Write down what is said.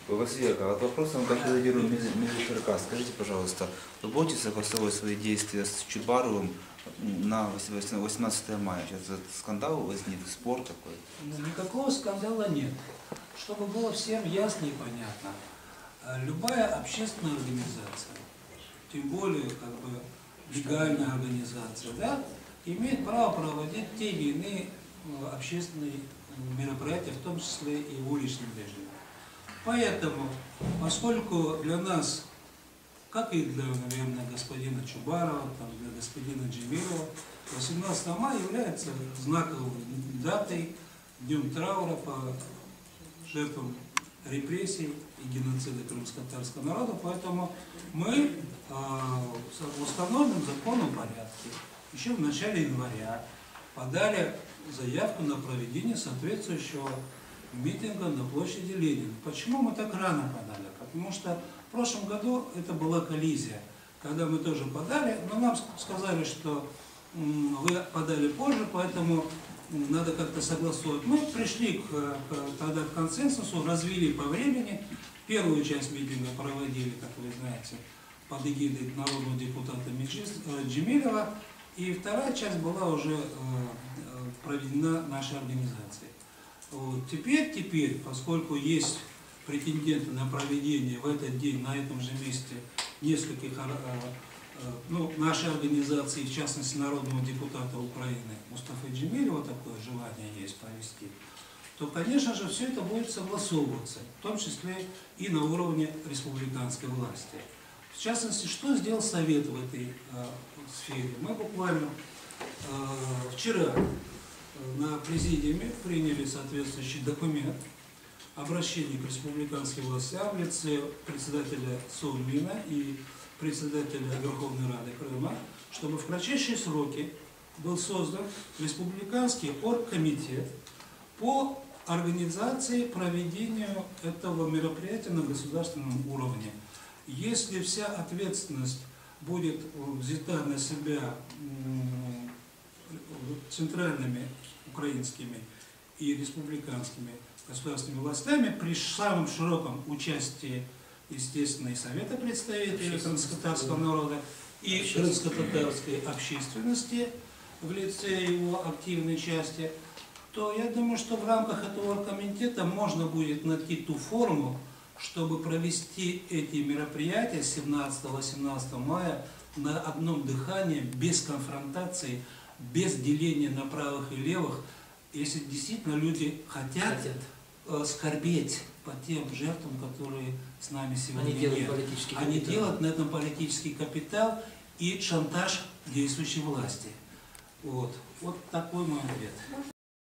Василий Яковлевич, вот вопросом как лидеру МилиТРК. Скажите, пожалуйста, вы будете согласовывать свои действия с Чубаровым на 18 мая? Сейчас этот скандал возник, спор такой. Никакого скандала нет. Чтобы было всем ясно и понятно, любая общественная организация, тем более легальная организация, да, имеет право проводить те или иные общественные мероприятия, в том числе и в уличном режиме. Поэтому, поскольку для нас, как и для, наверное, господина Чубарова, для господина Джемилова, 18 мая является знаковой датой, днем траура по жертвам репрессий и геноцида крымско-татарского народа, поэтому мы в установленном законном порядке еще в начале января подали заявку на проведение соответствующего митинга на площади Ленина. Почему мы так рано подали? Потому что в прошлом году это была коллизия, когда мы тоже подали, но нам сказали, что вы подали позже, поэтому надо как-то согласовывать. Мы пришли тогда к консенсусу, развили по времени. Первую часть митинга проводили, как вы знаете, под эгидой народного депутата Джемилова, и вторая часть была уже проведена нашей организацией. Вот. Теперь, поскольку есть претенденты на проведение в этот день, на этом же месте, нескольких, нашей организации, в частности, народного депутата Украины Мустафы Джемилева, такое желание есть провести, то, конечно же, все это будет согласовываться, в том числе и на уровне республиканской власти. В частности, что сделал Совет в этой сфере? Мы буквально вчера на президиуме приняли соответствующий документ, обращение к республиканской власти в лице председателя Совмина и председателя Верховной Рады Крыма, чтобы в кратчайшие сроки был создан республиканский оргкомитет по организации проведению этого мероприятия на государственном уровне. Если вся ответственность будет взята на себя центральными украинскими и республиканскими государственными властями при самом широком участии, естественно, и Совета представителей крымско-татарского народа, и крымско-татарской общественности в лице его активной части, то я думаю, что в рамках этого комитета можно будет найти ту форму, чтобы провести эти мероприятия 17-18 мая на одном дыхании, без конфронтации, без деления на правых и левых, если действительно люди хотят скорбеть по тем жертвам, которые с нами сегодня нет. Они делают на этом политический капитал и шантаж действующей власти. Вот такой мой ответ.